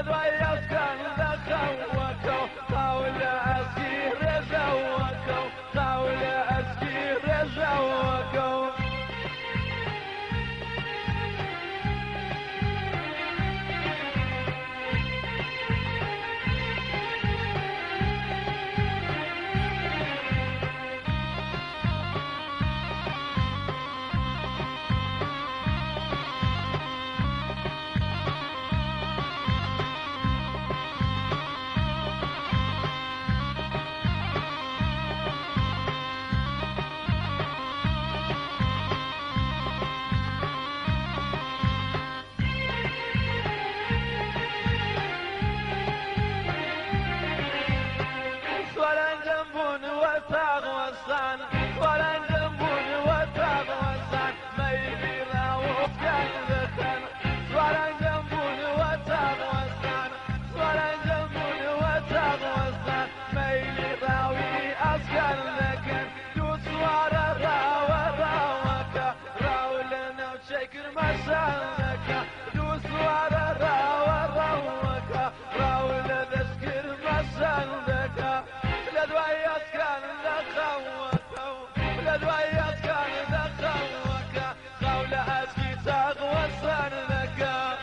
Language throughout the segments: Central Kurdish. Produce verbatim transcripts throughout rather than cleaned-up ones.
لدويت كان ذكوكو قول أسكي رزوكو قول أسكي رزوكو وتغوصان ولا جنبون وتغوصان ميلي راوف كان ذكر ولا جنبون وتغوصان ولا جنبون وتغوصان ميلي راوي أسكن ذكر دوس ورا راوى راوكا راولنا وشكر مسالك دوس ورا راوى راوكا راولنا ذكر مسالك لدويت كان ذكوكو لدويت كان ذكوكا قول أسكي تغوى سنذكا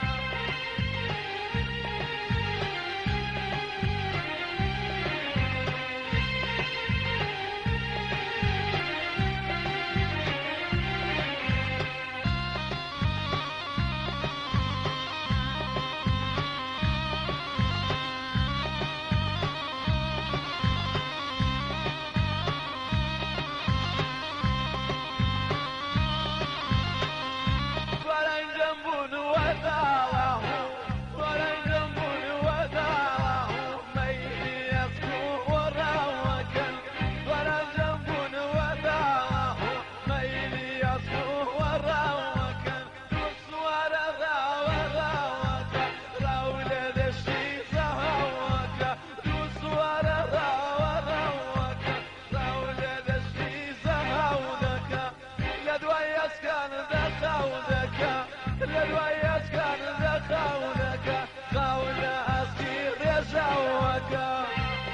للويس كان ذكاونك قول أسكي رزوك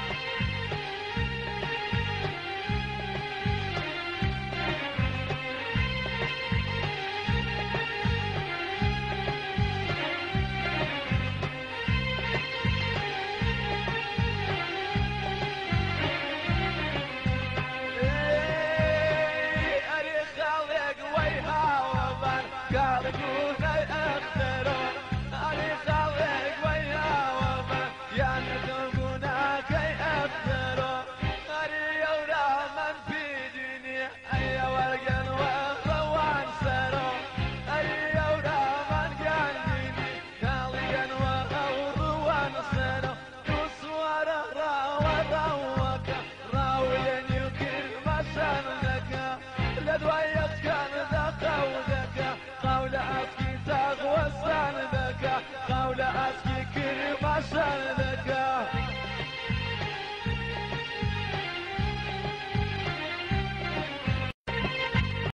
لدويت كان ذكوذك قول أسكي تغوى سندك قول أسكي كل ما سندك